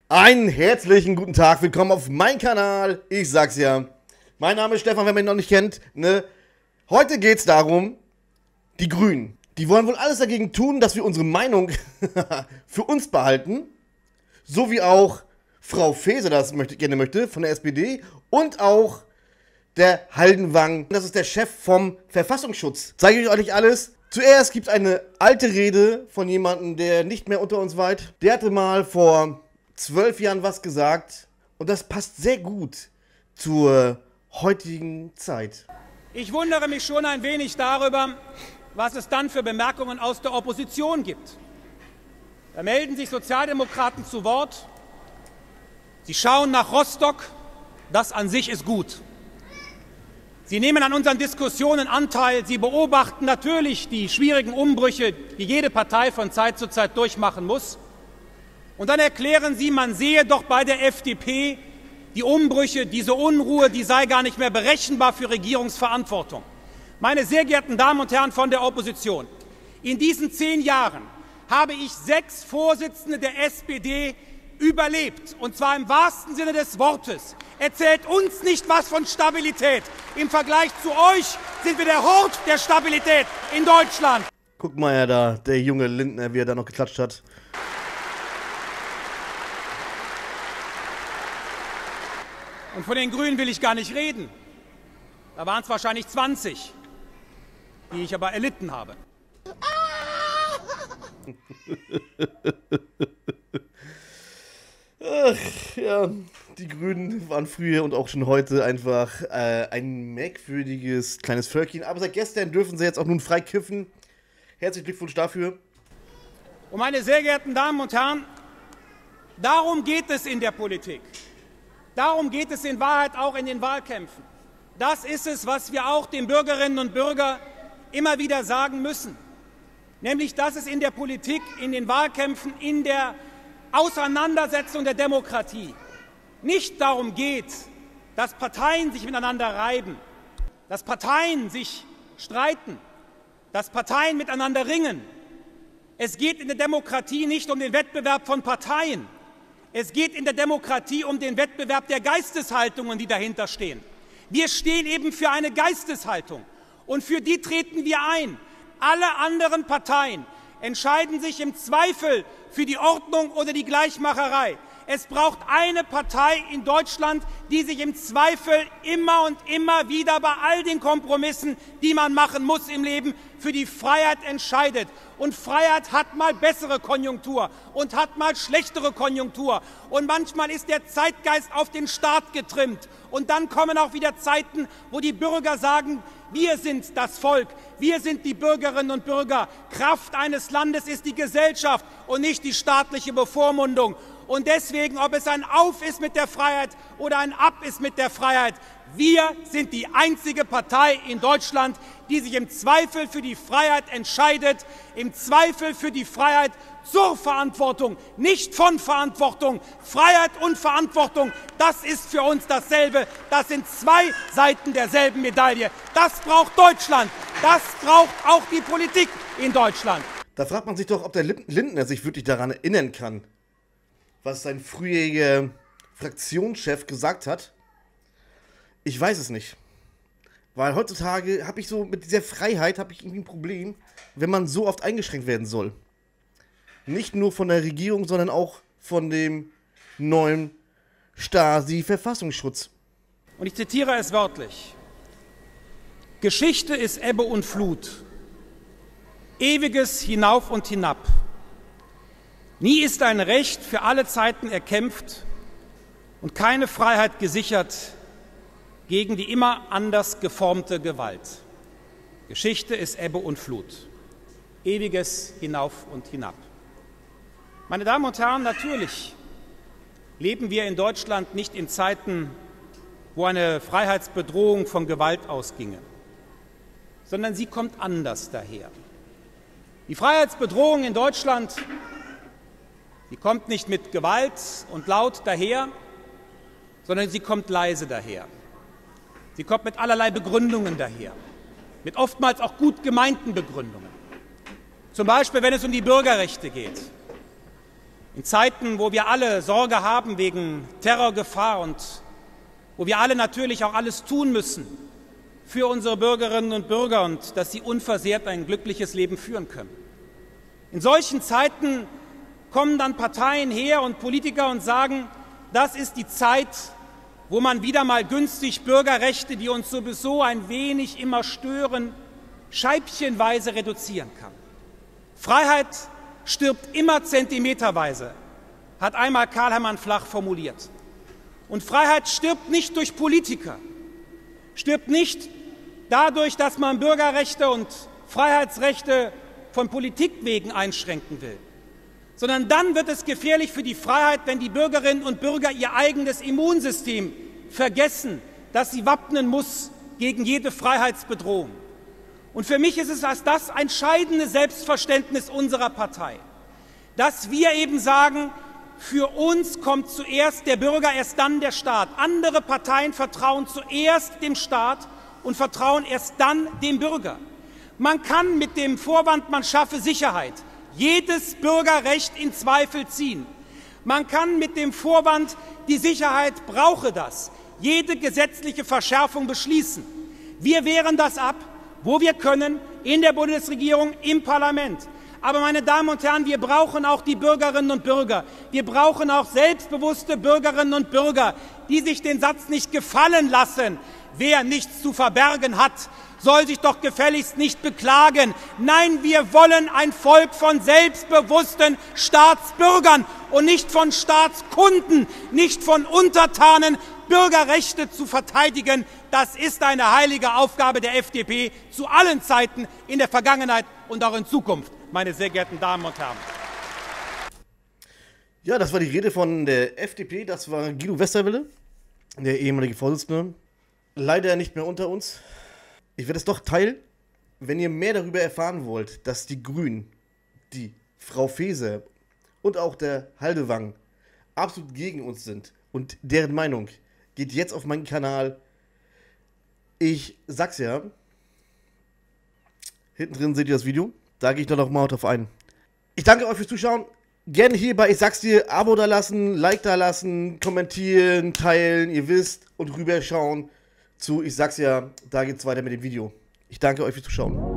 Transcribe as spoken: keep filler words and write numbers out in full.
Einen herzlichen guten Tag, willkommen auf meinem Kanal. Ich sag's ja, mein Name ist Stefan, wenn man ihn noch nicht kennt. Ne? Heute geht's darum, die Grünen. Die wollen wohl alles dagegen tun, dass wir unsere Meinung für uns behalten. So wie auch Frau Faeser das möchte, gerne möchte, von der S P D. Und auch der Haldenwang, das ist der Chef vom Verfassungsschutz. Zeige ich euch nicht alles. Zuerst gibt es eine alte Rede von jemandem, der nicht mehr unter uns weilt. Der hatte mal vor zwölf Jahren was gesagt und das passt sehr gut zur heutigen Zeit. Ich wundere mich schon ein wenig darüber, was es dann für Bemerkungen aus der Opposition gibt. Da melden sich Sozialdemokraten zu Wort. Sie schauen nach Rostock, das an sich ist gut. Sie nehmen an unseren Diskussionen Anteil, Sie beobachten natürlich die schwierigen Umbrüche, die jede Partei von Zeit zu Zeit durchmachen muss. Und dann erklären Sie, man sehe doch bei der F D P die Umbrüche, diese Unruhe, die sei gar nicht mehr berechenbar für Regierungsverantwortung. Meine sehr geehrten Damen und Herren von der Opposition, in diesen zehn Jahren habe ich sechs Vorsitzende der S P D überlebt, und zwar im wahrsten Sinne des Wortes. Erzählt uns nicht was von Stabilität. Im Vergleich zu euch sind wir der Hort der Stabilität in Deutschland. Guck mal ja da, der junge Lindner, wie er da noch geklatscht hat. Und von den Grünen will ich gar nicht reden. Da waren es wahrscheinlich zwanzig, die ich aber erlitten habe. Ach, ja, die Grünen waren früher und auch schon heute einfach äh, ein merkwürdiges kleines Völkchen. Aber seit gestern dürfen sie jetzt auch nun frei kiffen. Herzlichen Glückwunsch dafür. Und meine sehr geehrten Damen und Herren, darum geht es in der Politik. Darum geht es in Wahrheit auch in den Wahlkämpfen. Das ist es, was wir auch den Bürgerinnen und Bürgern immer wieder sagen müssen. Nämlich, dass es in der Politik, in den Wahlkämpfen, in der Auseinandersetzung der Demokratie nicht darum geht, dass Parteien sich miteinander reiben, dass Parteien sich streiten, dass Parteien miteinander ringen. Es geht in der Demokratie nicht um den Wettbewerb von Parteien. Es geht in der Demokratie um den Wettbewerb der Geisteshaltungen, die dahinter stehen. Wir stehen eben für eine Geisteshaltung und für die treten wir ein. Alle anderen Parteien entscheiden sich im Zweifel für die Ordnung oder die Gleichmacherei. Es braucht eine Partei in Deutschland, die sich im Zweifel immer und immer wieder bei all den Kompromissen, die man machen muss im Leben, für die Freiheit entscheidet. Und Freiheit hat mal bessere Konjunktur und hat mal schlechtere Konjunktur. Und manchmal ist der Zeitgeist auf den Staat getrimmt. Und dann kommen auch wieder Zeiten, wo die Bürger sagen, wir sind das Volk, wir sind die Bürgerinnen und Bürger. Kraft eines Landes ist die Gesellschaft und nicht die staatliche Bevormundung. Und deswegen, ob es ein Auf ist mit der Freiheit oder ein Ab ist mit der Freiheit, wir sind die einzige Partei in Deutschland, die sich im Zweifel für die Freiheit entscheidet, im Zweifel für die Freiheit zur Verantwortung, nicht von Verantwortung. Freiheit und Verantwortung, das ist für uns dasselbe. Das sind zwei Seiten derselben Medaille. Das braucht Deutschland. Das braucht auch die Politik in Deutschland. Da fragt man sich doch, ob der Lindner sich wirklich daran erinnern kann, was sein früheriger Fraktionschef gesagt hat. Ich weiß es nicht. Weil heutzutage habe ich so, mit dieser Freiheit habe ich irgendwie ein Problem, wenn man so oft eingeschränkt werden soll. Nicht nur von der Regierung, sondern auch von dem neuen Stasi-Verfassungsschutz. Und ich zitiere es wörtlich. Geschichte ist Ebbe und Flut. Ewiges Hinauf und Hinab. Nie ist ein Recht für alle Zeiten erkämpft und keine Freiheit gesichert gegen die immer anders geformte Gewalt. Geschichte ist Ebbe und Flut. Ewiges Hinauf und Hinab. Meine Damen und Herren, natürlich leben wir in Deutschland nicht in Zeiten, wo eine Freiheitsbedrohung von Gewalt ausginge, sondern sie kommt anders daher. Die Freiheitsbedrohung in Deutschland, die kommt nicht mit Gewalt und laut daher, sondern sie kommt leise daher. Sie kommt mit allerlei Begründungen daher, mit oftmals auch gut gemeinten Begründungen. Zum Beispiel, wenn es um die Bürgerrechte geht. In Zeiten, wo wir alle Sorge haben wegen Terrorgefahr und wo wir alle natürlich auch alles tun müssen für unsere Bürgerinnen und Bürger und dass sie unversehrt ein glückliches Leben führen können. In solchen Zeiten kommen dann Parteien her und Politiker und sagen, das ist die Zeit, wo man wieder mal günstig Bürgerrechte, die uns sowieso ein wenig immer stören, scheibchenweise reduzieren kann. Freiheit stirbt immer zentimeterweise, hat einmal Karl-Hermann Flach formuliert. Und Freiheit stirbt nicht durch Politiker, stirbt nicht dadurch, dass man Bürgerrechte und Freiheitsrechte von Politik wegen einschränken will, sondern dann wird es gefährlich für die Freiheit, wenn die Bürgerinnen und Bürger ihr eigenes Immunsystem vergessen, das sie wappnen muss gegen jede Freiheitsbedrohung. Und für mich ist es als das entscheidende Selbstverständnis unserer Partei, dass wir eben sagen, für uns kommt zuerst der Bürger, erst dann der Staat. Andere Parteien vertrauen zuerst dem Staat und vertrauen erst dann dem Bürger. Man kann mit dem Vorwand, man schaffe Sicherheit, jedes Bürgerrecht in Zweifel ziehen. Man kann mit dem Vorwand, die Sicherheit brauche das, jede gesetzliche Verschärfung beschließen. Wir wehren das ab, wo wir können, in der Bundesregierung, im Parlament. Aber, meine Damen und Herren, wir brauchen auch die Bürgerinnen und Bürger. Wir brauchen auch selbstbewusste Bürgerinnen und Bürger, die sich den Satz nicht gefallen lassen, wer nichts zu verbergen hat, soll sich doch gefälligst nicht beklagen. Nein, wir wollen ein Volk von selbstbewussten Staatsbürgern und nicht von Staatskunden, nicht von Untertanen. Bürgerrechte zu verteidigen, das ist eine heilige Aufgabe der F D P zu allen Zeiten, in der Vergangenheit und auch in Zukunft, meine sehr geehrten Damen und Herren. Ja, das war die Rede von der F D P, das war Guido Westerwelle, der ehemalige Vorsitzende. Leider nicht mehr unter uns. Ich werde es doch teilen, wenn ihr mehr darüber erfahren wollt, dass die Grünen, die Frau Faeser und auch der Haldewang absolut gegen uns sind und deren Meinung geht jetzt auf meinen Kanal. Ich sag's ja, hinten drin seht ihr das Video, da gehe ich dann noch mal drauf ein. Ich danke euch fürs Zuschauen. Gerne hier bei Ich sag's dir, Abo da lassen, Like da lassen, kommentieren, teilen, ihr wisst, und rüberschauen zu Ich sag's ja, da geht's weiter mit dem Video. Ich danke euch fürs Zuschauen.